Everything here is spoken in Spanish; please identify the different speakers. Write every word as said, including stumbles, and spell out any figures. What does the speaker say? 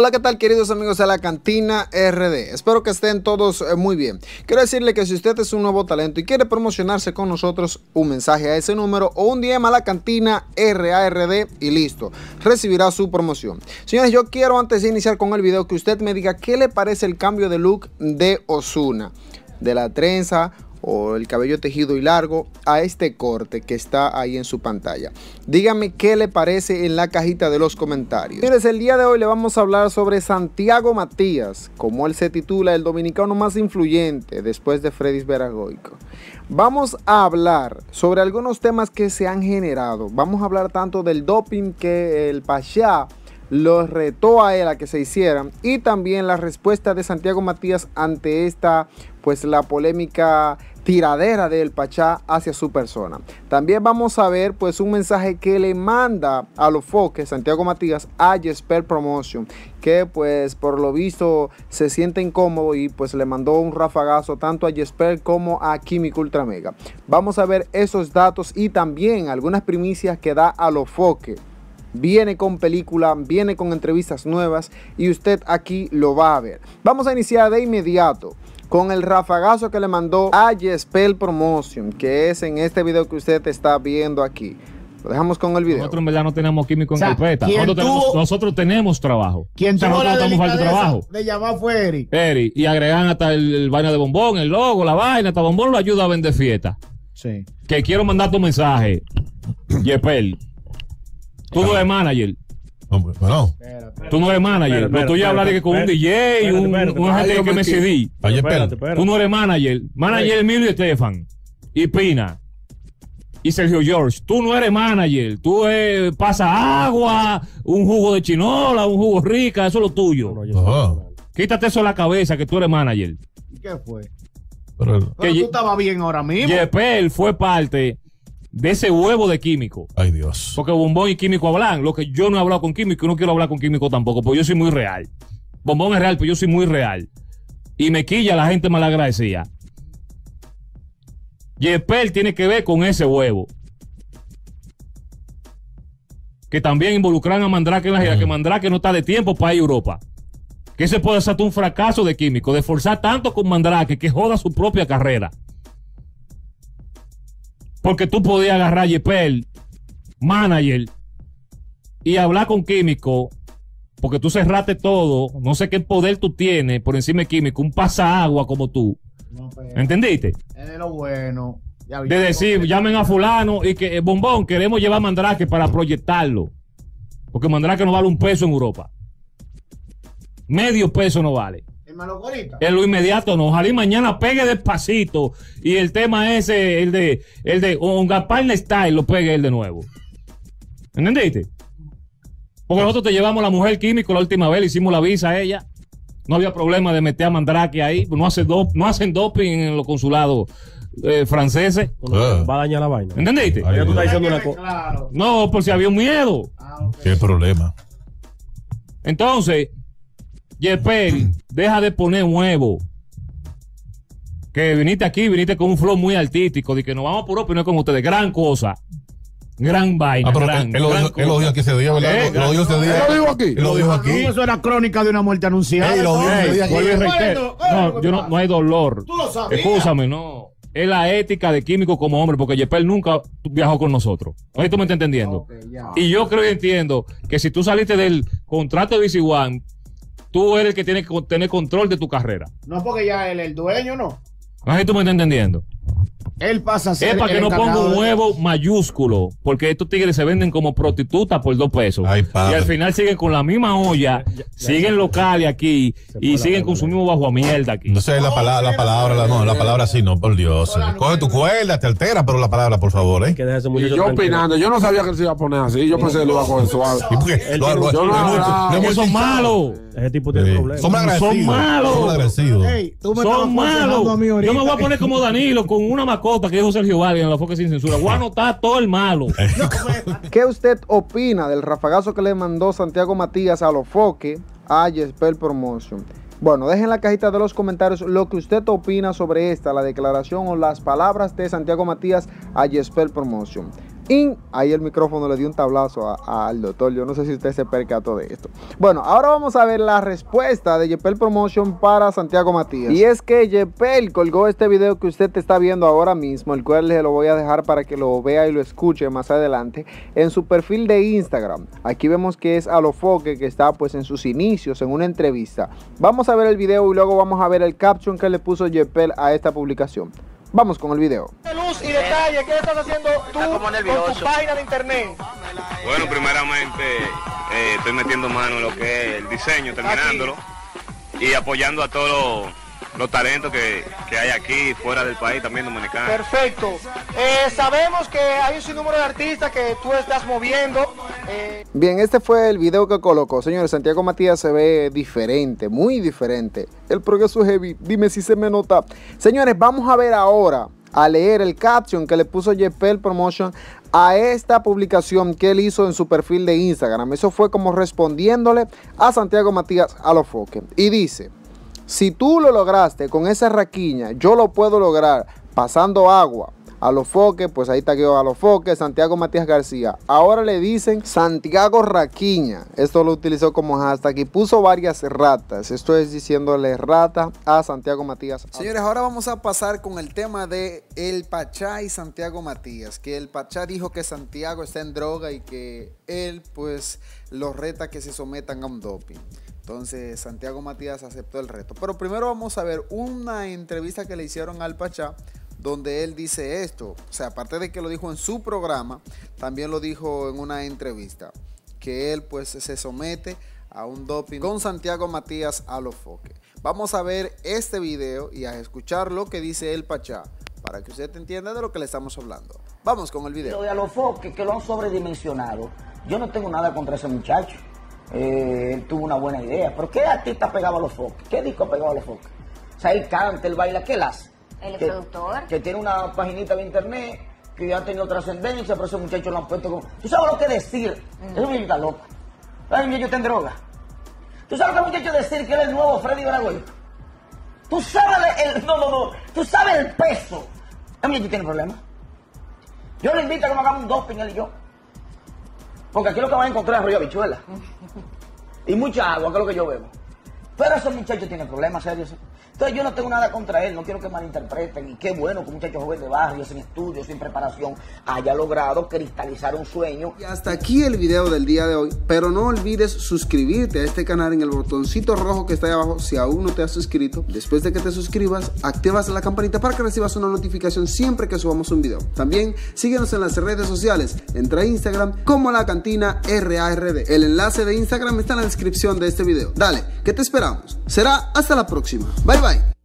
Speaker 1: Hola, ¿qué tal, queridos amigos de la Cantina R D? Espero que estén todos eh, muy bien. Quiero decirle que si usted es un nuevo talento y quiere promocionarse con nosotros, un mensaje a ese número o un D M a la Cantina R A R D y listo, recibirá su promoción. Señores, yo quiero antes de iniciar con el video que usted me diga qué le parece el cambio de look de Ozuna, de la trenza o el cabello tejido y largo a este corte que está ahí en su pantalla. Dígame qué le parece en la cajita de los comentarios. Señores, el día de hoy le vamos a hablar sobre Santiago Matías, como él se titula, el dominicano más influyente después de Freddy Veragoico. Vamos a hablar sobre algunos temas que se han generado. Vamos a hablar tanto del doping que el Pachá los retó a él a que se hicieran, y también la respuesta de Santiago Matías ante esta, pues la polémica tiradera del Pachá hacia su persona. También vamos a ver pues un mensaje que le manda a los foques Santiago Matías a Jesper Promotion, que pues por lo visto se siente incómodo y pues le mandó un rafagazo tanto a Jesper como a Químico Ultra Mega. Vamos a ver esos datos y también algunas primicias que da a los foques. Viene con película, viene con entrevistas nuevas y usted aquí lo va a ver. Vamos a iniciar de inmediato con el rafagazo que le mandó a Jesper Promotion, que es en este video que usted está viendo aquí. Lo dejamos con el video.
Speaker 2: Nosotros en verdad no tenemos químico en, o sea, carpeta. Nosotros,
Speaker 3: tuvo,
Speaker 2: tenemos, nosotros tenemos trabajo.
Speaker 3: Quien
Speaker 2: o sea,
Speaker 3: tuvo
Speaker 2: nosotros
Speaker 3: la
Speaker 2: estamos falta de trabajo.
Speaker 3: De llamar fue Eric.
Speaker 2: Eric. Y agregan hasta el, el vaina de bombón, el logo, la vaina. Hasta bombón lo ayuda a vender fiesta.
Speaker 3: Sí.
Speaker 2: Que quiero mandar tu mensaje, Jesper. Tú no eres manager.
Speaker 4: Hombre, bueno.
Speaker 2: Tú no eres manager.
Speaker 5: Espera,
Speaker 2: no estoy
Speaker 5: espera,
Speaker 2: hablando de que con
Speaker 5: espera,
Speaker 2: un D J,
Speaker 5: espera,
Speaker 2: un,
Speaker 5: espera,
Speaker 2: un agente que me C D.
Speaker 4: Espérate,
Speaker 5: espérate.
Speaker 2: Tú no eres manager. Manager Emilio y Estefan. Y Pina. Y Sergio George. Tú no eres manager. Tú eres pasa agua, un jugo de chinola, un jugo rica. Eso es lo tuyo.
Speaker 5: No, yo
Speaker 4: Oh.
Speaker 2: Quítate eso de la cabeza que tú eres manager.
Speaker 3: ¿Y qué fue?
Speaker 4: Pero,
Speaker 3: Pero
Speaker 2: Que
Speaker 3: tú estabas bien ahora mismo.
Speaker 2: Jesper fue parte de ese huevo de Químico.
Speaker 4: ay Dios.
Speaker 2: Porque Bombón y Químico hablan. Lo que yo no he hablado con Químico y no quiero hablar con Químico tampoco, porque yo soy muy real. Bombón es real, pero yo soy muy real. Y me quilla la gente malagradecida. Jesper tiene que ver con ese huevo. Que también involucran a Mandrake en la gira, mm. que Mandrake no está de tiempo para ir a Europa. Que ese puede ser un fracaso de Químico, de forzar tanto con Mandrake que joda su propia carrera. Porque tú podías agarrar a Jesper, manager, y hablar con Químico, porque tú cerraste todo, no sé qué poder tú tienes por encima de Químico, un pasagua como tú.
Speaker 3: No,
Speaker 2: ¿Entendiste?
Speaker 3: Es de lo bueno. Ya
Speaker 2: de decir, llamen a fulano y que, eh, Bombón, queremos llevar a Mandrake para proyectarlo. Porque Mandrake no vale un peso en Europa. Medio peso no vale. En lo inmediato no. Ojalá y mañana pegue despacito y el tema ese, el de el de Onga Partner Style, lo pegue él de nuevo. ¿Entendiste? Porque nosotros te llevamos la mujer Químico la última vez, le hicimos la visa a ella. No había problema de meter a Mandrake ahí. No, hace do, no hacen doping en los consulados eh, franceses.
Speaker 5: Uh. Va a dañar la vaina.
Speaker 2: ¿Entendiste?
Speaker 5: Ay, tú estás diciendo una cosa.
Speaker 3: Claro.
Speaker 2: No, por si había un miedo.
Speaker 3: Ah, okay.
Speaker 4: Qué problema.
Speaker 2: Entonces, Jesper, deja de poner huevo. Que viniste aquí, viniste con un flow muy artístico, de que nos vamos por opinar con ustedes. Gran cosa. Gran vaina.
Speaker 4: Ah, pero
Speaker 2: gran,
Speaker 4: él, él, lo
Speaker 2: gran
Speaker 4: dijo, él lo dijo aquí ese día, ¿verdad?
Speaker 2: Eh,
Speaker 4: Él lo dijo ese día.
Speaker 1: Él lo dijo aquí.
Speaker 4: Él lo dijo aquí.
Speaker 3: Eso era crónica de una muerte anunciada.
Speaker 4: Ey, lo dijo ese día aquí.
Speaker 2: Vuelvo y
Speaker 3: Bueno,
Speaker 2: reitero.
Speaker 3: bueno,
Speaker 2: No, yo no, no hay dolor.
Speaker 3: Tú lo sabías.
Speaker 2: Escúchame, no. Es la ética de Químico como hombre, porque Jesper nunca viajó con nosotros. Oye, tú me estás entendiendo.
Speaker 3: Okay, ya.
Speaker 2: Y yo creo y entiendo que si tú saliste del contrato de B C One, tú eres el que tiene que tener control de tu carrera.
Speaker 3: No porque ya él es el dueño, no.
Speaker 2: Oye, tú me estás entendiendo.
Speaker 3: Él pasa a ser
Speaker 2: Es para que
Speaker 3: el
Speaker 2: no ponga
Speaker 3: encargado
Speaker 2: un
Speaker 3: de-
Speaker 2: huevo mayúsculo, porque estos tigres se venden como prostitutas por dos pesos.
Speaker 4: Ay,
Speaker 2: Y
Speaker 4: padre.
Speaker 2: al final siguen con la misma olla,
Speaker 5: Ya, ya,
Speaker 2: siguen
Speaker 5: ya,
Speaker 2: locales aquí
Speaker 5: se
Speaker 2: y
Speaker 5: fue
Speaker 2: siguen
Speaker 5: la
Speaker 2: con su
Speaker 5: regla.
Speaker 2: mismo bajo a mierda aquí.
Speaker 4: No sé la palabra, la palabra, la, no, la palabra así, no, por Dios. eh. Coge tu cuerda, te altera, pero la palabra, por favor,
Speaker 5: Hay
Speaker 4: ¿eh?
Speaker 5: que dejar ese
Speaker 6: Y
Speaker 5: muchacho
Speaker 6: yo
Speaker 5: tranquilo.
Speaker 6: opinando, yo no sabía que él se iba a poner así, yo pensé que lo iba a coger suave.
Speaker 4: ¿Y por qué?
Speaker 5: Él
Speaker 4: Lo-
Speaker 5: tiene
Speaker 4: lo-
Speaker 5: un-
Speaker 6: yo no-
Speaker 4: lo hemos-
Speaker 6: no,
Speaker 4: lo hemos
Speaker 2: Ellos son
Speaker 4: dicho.
Speaker 2: malos.
Speaker 5: Ese tipo tiene
Speaker 4: Sí.
Speaker 5: problemas.
Speaker 4: Somos agradecidos.
Speaker 2: Son malos.
Speaker 4: Somos agradecidos.
Speaker 3: Ey, tú me
Speaker 2: Son
Speaker 3: estabas
Speaker 2: malos.
Speaker 3: aconsejando a mí
Speaker 2: Yo
Speaker 3: ahorita.
Speaker 2: me voy a poner como Danilo con una mascota que dijo Sergio Vargas en la Foca Sin Censura. Voy a anotar todo el malo.
Speaker 1: ¿Qué usted opina del rafagazo que le mandó Santiago Matías a los foques a Jesper Promotion? Bueno, dejen en la cajita de los comentarios lo que usted opina sobre esta, la declaración o las palabras de Santiago Matías a Jesper Promotion. Y ahí el micrófono le dio un tablazo a, a, al doctor. Yo no sé si usted se percató de esto. Bueno, ahora vamos a ver la respuesta de Yepel Promotion para Santiago Matías. Y es que Yepel colgó este video que usted está viendo ahora mismo, el cual le lo voy a dejar para que lo vea y lo escuche más adelante, en su perfil de Instagram. Aquí vemos que es Alofoque, que está pues en sus inicios, en una entrevista. Vamos a ver el video y luego vamos a ver el caption que le puso Yepel a esta publicación. Vamos con el video.
Speaker 7: Luz y detalle, ¿qué estás haciendo tú con tu página de internet?
Speaker 8: Bueno, primeramente eh, estoy metiendo mano en lo que es el diseño, terminándolo aquí, y apoyando a todos los, los talentos que, que hay aquí, fuera del país, también dominicanos.
Speaker 7: Perfecto. Eh, sabemos que hay un sinnúmero de artistas que tú estás moviendo. Eh...
Speaker 1: Bien, este fue el video que colocó. Señores, Santiago Matías se ve diferente, muy diferente. El progreso es heavy, dime si se me nota. Señores, vamos a ver ahora, a leer el caption que le puso Yepel Promotion a esta publicación que él hizo en su perfil de Instagram. Eso fue como respondiéndole a Santiago Matías Alofoque. Y dice: si tú lo lograste con esa raquiña, yo lo puedo lograr pasando agua. Alofoque, pues ahí tagueó Alofoque, Santiago Matías García. Ahora le dicen Santiago Raquiña. Esto lo utilizó como hashtag y puso varias ratas. Esto es diciéndole rata a Santiago Matías. Señores, ahora vamos a pasar con el tema de El Pachá y Santiago Matías. Que el Pachá dijo que Santiago está en droga y que él pues los reta que se sometan a un doping. Entonces Santiago Matías aceptó el reto. Pero primero vamos a ver una entrevista que le hicieron al Pachá, donde él dice esto. O sea, aparte de que lo dijo en su programa, también lo dijo en una entrevista, que él pues se somete a un doping con Santiago Matías Alofoque. Vamos a ver este video y a escuchar lo que dice el Pachá, para que usted entienda de lo que le estamos hablando. Vamos con el video.
Speaker 9: Lo de Alofoque, que lo han sobredimensionado, yo no tengo nada contra ese muchacho. Eh, él tuvo una buena idea, pero ¿qué artista pegaba a Alofoque? ¿Qué disco pegaba a Alofoque? O sea, él canta, él baila, ¿qué él hace?
Speaker 10: El
Speaker 9: que,
Speaker 10: productor.
Speaker 9: Que tiene una paginita de internet, que ya ha tenido trascendencia, pero ese muchacho lo han puesto como... ¿Tú sabes lo que decir? Mm. Ese muchacho está loco. Ese muchacho está en droga. ¿Tú sabes lo que muchacho decir que él es el nuevo Freddy Bragüey? ¿Tú sabes el... No, no, no. ¿Tú sabes el peso? Ese muchacho tiene problemas. Yo le invito a que me hagamos un doping, él y yo. Porque aquí lo que van a encontrar es rollo habichuela. Y mucha agua, que es lo que yo bebo. Pero ese muchacho tiene problemas serios. Entonces yo no tengo nada contra él, no quiero que malinterpreten. Y qué bueno que un muchacho joven de barrio, sin estudios, sin preparación, haya logrado cristalizar un sueño.
Speaker 1: Y hasta aquí el video del día de hoy. Pero no olvides suscribirte a este canal en el botoncito rojo que está ahí abajo si aún no te has suscrito. Después de que te suscribas, activas la campanita para que recibas una notificación siempre que subamos un video. También síguenos en las redes sociales. Entra a Instagram como La Cantina R A R D. El enlace de Instagram está en la descripción de este video. Dale, que te esperamos. Será hasta la próxima. Bye bye.